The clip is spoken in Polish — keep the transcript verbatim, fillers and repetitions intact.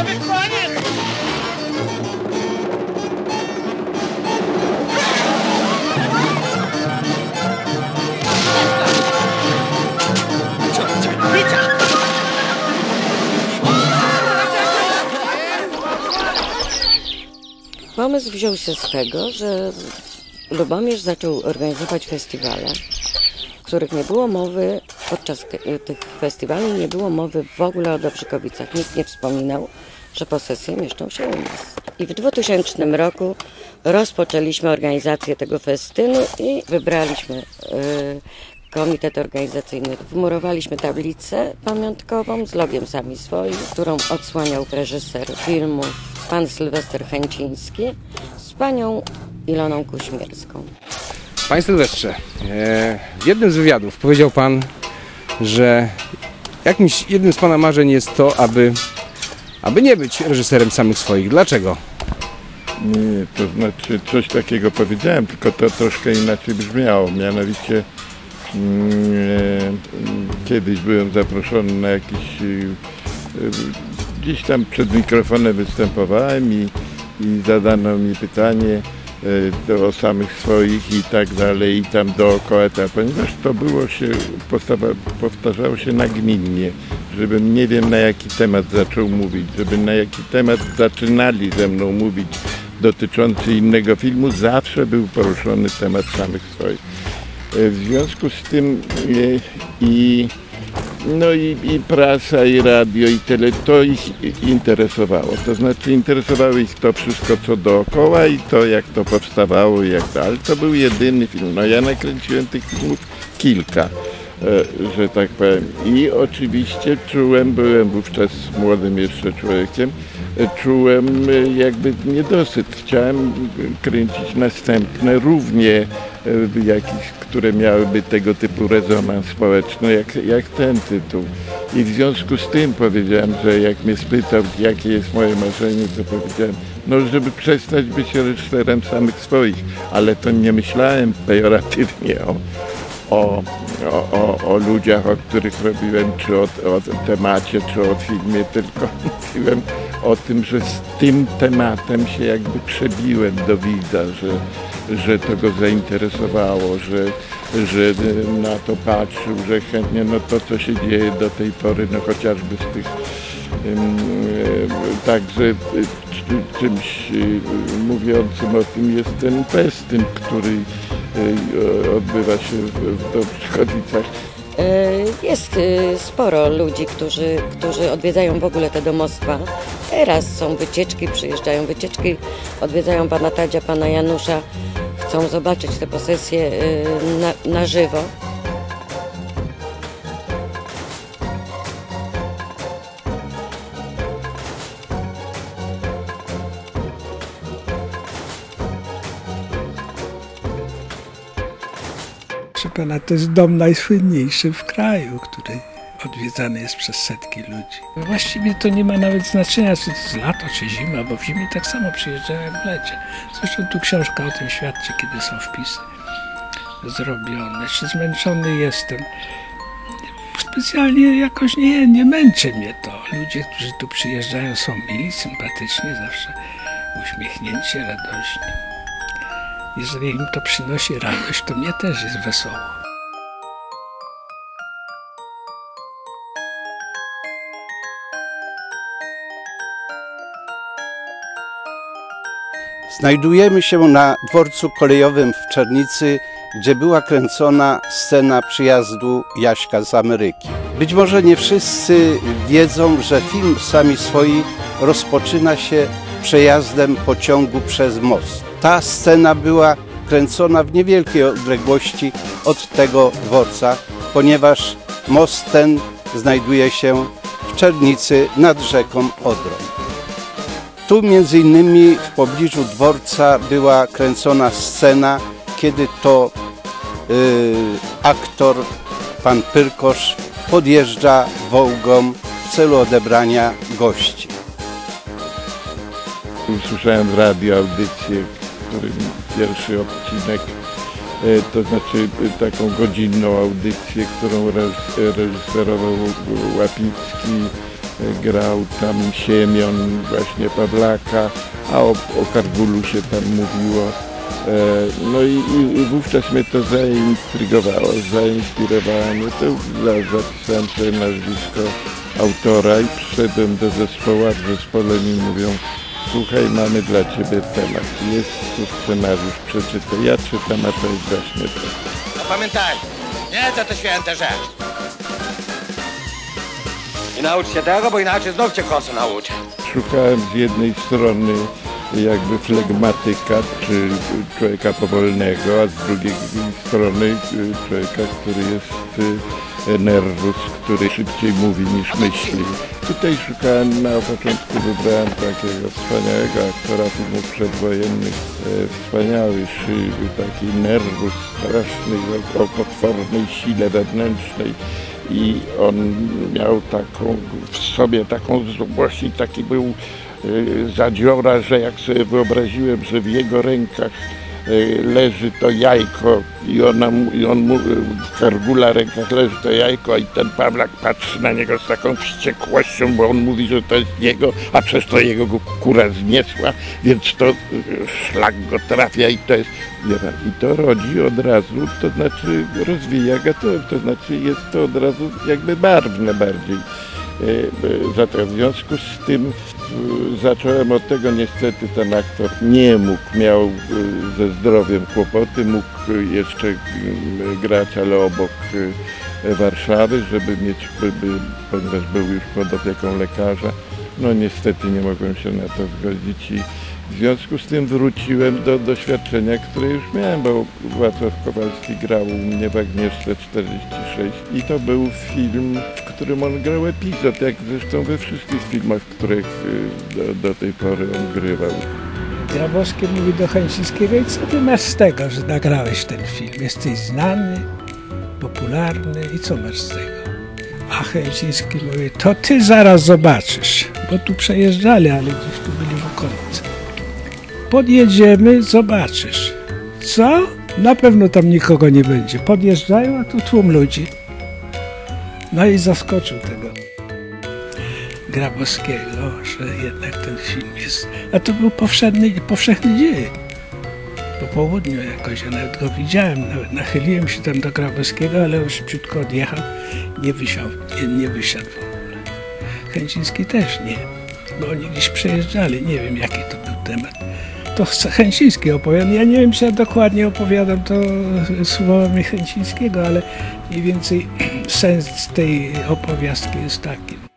Mamy koniec! Pomysł wziął się z tego, że Lubomierz zaczął organizować festiwale, w których nie było mowy, podczas tych festiwali nie było mowy w ogóle o Dobrzykowicach. Nikt nie wspominał, że posesje mieszczą się u nas. I w dwutysięcznym roku rozpoczęliśmy organizację tego festynu i wybraliśmy y, komitet organizacyjny. Wmurowaliśmy tablicę pamiątkową z logiem Sami Swoi, którą odsłaniał reżyser filmu pan Sylwester Chęciński z panią Iloną Kuśmierską. Panie Sylwestrze, w jednym z wywiadów powiedział pan, że jakimś jednym z pana marzeń jest to, aby, aby nie być reżyserem samych swoich. Dlaczego? Nie, to znaczy coś takiego powiedziałem, tylko to troszkę inaczej brzmiało. Mianowicie mm, kiedyś byłem zaproszony na jakiś... Gdzieś tam przed mikrofonem występowałem i, i zadano mi pytanie e, o samych swoich i tak dalej, i tam dookoła, ta, ponieważ to było się, postawa, powtarzało się nagminnie, żebym nie wiem na jaki temat zaczął mówić, żeby na jaki temat zaczynali ze mną mówić dotyczący innego filmu, zawsze był poruszony temat samych swoich. E, w związku z tym e, i No i, i prasa, i radio, i tyle, to ich interesowało. To znaczy interesowało ich to wszystko, co dookoła i to, jak to powstawało, i jak to. Ale to był jedyny film. No ja nakręciłem tych filmów kilka, że tak powiem. I oczywiście czułem, byłem wówczas młodym jeszcze człowiekiem, czułem jakby niedosyt. Chciałem kręcić następne, równie jakieś, które miałyby tego typu rezonans społeczny, jak, jak ten tytuł. I w związku z tym powiedziałem, że jak mnie spytał, jakie jest moje marzenie, to powiedziałem, no żeby przestać być reżyserem samych swoich, ale to nie myślałem pejoratywnie o, o, o, o, o ludziach, o których robiłem, czy o, o temacie, czy o filmie, tylko mówiłem o tym, że z tym tematem się jakby przebiłem do widza, że że to go zainteresowało, że, że na to patrzył, że chętnie, no to co się dzieje do tej pory, no chociażby z tych, um, także czymś mówiącym o tym jest ten festyn, który odbywa się w Dobrzykowicach. Jest sporo ludzi, którzy, którzy odwiedzają w ogóle te domostwa. Teraz są wycieczki, przyjeżdżają wycieczki, odwiedzają pana Tadzia, pana Janusza, chcą zobaczyć te posesje na, na żywo. Proszę pana, to jest dom najsłynniejszy w kraju, który odwiedzany jest przez setki ludzi. Właściwie to nie ma nawet znaczenia, czy to jest lato, czy zima, bo w zimie tak samo przyjeżdżają jak w lecie. Zresztą tu książka o tym świadczy, kiedy są wpisy zrobione. Czy zmęczony jestem? Specjalnie jakoś nie, nie męczy mnie to. Ludzie, którzy tu przyjeżdżają, są mili, sympatyczni, zawsze uśmiechnięci, radośni. Jeżeli im to przynosi radość, to mnie też jest wesoło. Znajdujemy się na dworcu kolejowym w Czernicy, gdzie była kręcona scena przyjazdu Jaśka z Ameryki. Być może nie wszyscy wiedzą, że film Sami Swoi rozpoczyna się przejazdem pociągu przez most. Ta scena była kręcona w niewielkiej odległości od tego dworca, ponieważ most ten znajduje się w Czernicy nad rzeką Odrą. Tu między innymi w pobliżu dworca była kręcona scena, kiedy to y, aktor, pan Pyrkosz, podjeżdża Wołgą w celu odebrania gości. Usłyszałem w radiu audycję, w którym pierwszy odcinek, to znaczy taką godzinną audycję, którą reżyserował Łapicki grał tam Siemion, właśnie Pawlaka, a o, o Kargulu się tam mówiło. No i, i wówczas mnie to zaintrygowało, zainspirowało mnie. To ja zapisałem sobie nazwisko autora i przyszedłem do zespołu, a w zespole mi mówią: słuchaj, mamy dla ciebie temat, jest tu scenariusz, przeczytaj. Ja czytam, a to jest właśnie to. A pamiętaj, nie, to to święta rzecz. I naucz się tego, bo inaczej znów cię kosy nauczę. Szukałem z jednej strony jakby flegmatyka, czy człowieka powolnego, a z drugiej strony człowieka, który jest nerwus, który szybciej mówi niż myśli. Tutaj szukałem, na początku wybrałem takiego wspaniałego aktora filmów przedwojennych, wspaniały, szyby, taki nerwus straszny, o potwornej sile wewnętrznej. I on miał taką w sobie taką złość i taki był zadziora, że jak sobie wyobraziłem, że w jego rękach leży to jajko i, ona, i on mu, w Kargula rękach leży to jajko i ten Pawlak patrzy na niego z taką wściekłością, bo on mówi, że to jest jego, a przez to jego go kura zniesła, więc to szlak go trafia i to jest, i to rodzi od razu, to znaczy rozwija gatunek, to znaczy jest to od razu jakby barwne bardziej. Zatem w związku z tym zacząłem od tego, niestety ten aktor nie mógł, miał ze zdrowiem kłopoty, mógł jeszcze grać, ale obok Warszawy, żeby mieć, ponieważ był już pod opieką lekarza. No niestety nie mogłem się na to zgodzić i w związku z tym wróciłem do doświadczenia, które już miałem, bo Wacław Kowalski grał u mnie w Agnieszce czterdzieści sześć i to był film, w którym on grał epizod, jak zresztą we wszystkich filmach, w których do, do tej pory on grywał. Grabowski mówi do Chęcińskiego: i co ty masz z tego, że nagrałeś ten film? Jesteś znany, popularny i co masz z tego? A Chęciński mówi: to ty zaraz zobaczysz, bo tu przejeżdżali, ale gdzieś tu byli w okolicy. Podjedziemy, zobaczysz. Co? Na pewno tam nikogo nie będzie. Podjeżdżają, a tu tłum ludzi. No i zaskoczył tego Grabowskiego, że jednak ten film jest... A to był powszechny, powszechny dzień. Po południu jakoś, ja nawet go widziałem, nawet nachyliłem się tam do Grabowskiego, ale on szybciutko odjechał, nie wysiadł, nie, nie wysiadł w ogóle. Chęciński też nie, bo oni gdzieś przejeżdżali, nie wiem jaki to był temat. To Chęciński opowiadał, ja nie wiem czy ja dokładnie opowiadam to słowami Chęcińskiego, ale mniej więcej sens tej opowiastki jest taki.